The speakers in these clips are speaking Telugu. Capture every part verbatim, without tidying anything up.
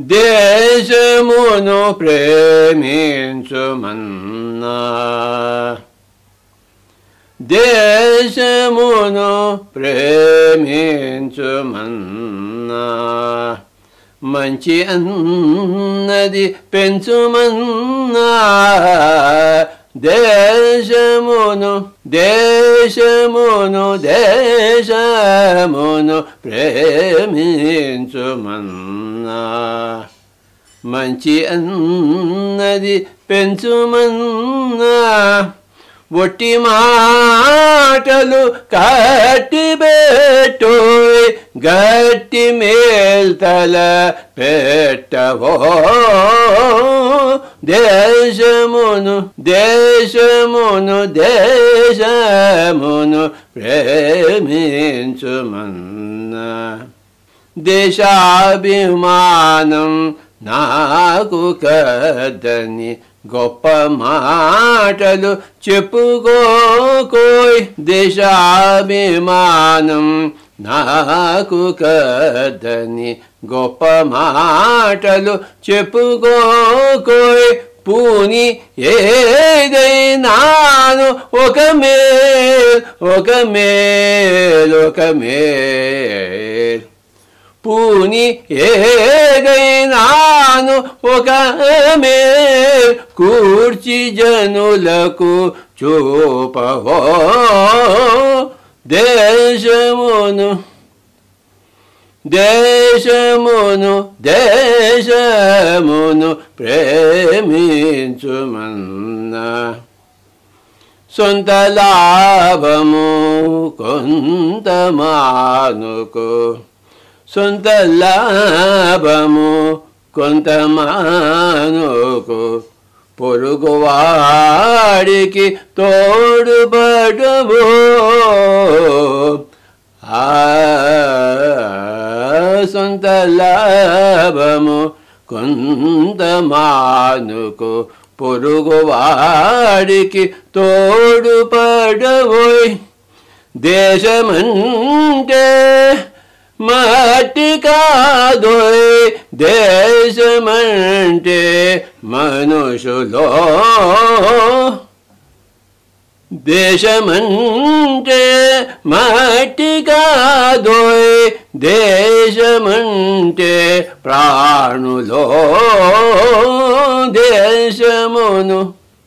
దేశమును ప్రేమించుమన్నా దేశమును ప్రేమించుమన్నా మంచి అన్నది పెంచుమన్నా దేశమును దేశమును దేశమును ప్రేమించుమన్నా మంచి అన్నది పెంచుమన్నా ఒట్టి మాటలు కట్టిబెట్టు గట్టి మేల్తల పెట్టవో దేశమును దేశమును దేశమును ప్రేమించుమన్నా దేశాభిమానం నాకు కదని గొప్ప మాటలు చెప్పుకోకోయ్ దేశాభిమానం నాకు కదని గొప్ప మాటలు చెప్పుకోకోయ్ పూని ఏదైనాను ఒక మేల్ ఒక మేల్ ఒక మేల్ పూని ఏదైనాను ఒక మేల్ కూర్చి జనులకు చూపవో దేశమును దేశమును దేశమును ప్రేమించుమన్నా సొంత లాభము కొంత మానుకో సొంత లాభము కొంత మానుకో పొరుగువాడికి తోడుపడవో ఆ సొంత లాభము కొంత మానుకో పొరుగువాడికి తోడుపడవోయ్ దేశమంటే మట్టి కాదోయ్ దేశమంటే మనుషులో దేశమంటే మట్టి కాదోయ్ దేశమంటే ప్రాణులో దేశమును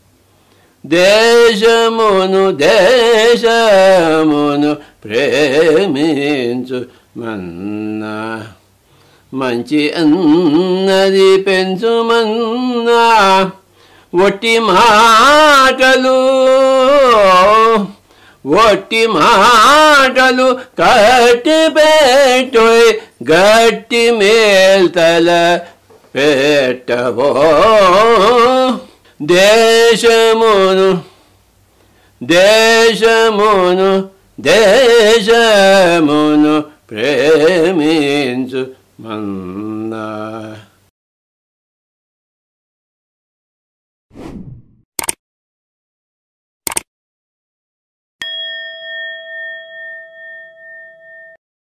దేశమును దేశమును ప్రేమించు మన్నా మంచి అన్నది పెంచుమన్నా ఒట్టి మాటలు ఒట్టి మాటలు కట్టి పెట్టోయ్ గట్టి మేల్తల పెట్టవో దేశమును దేశమును దేశమును ప్రేమించు మన్నా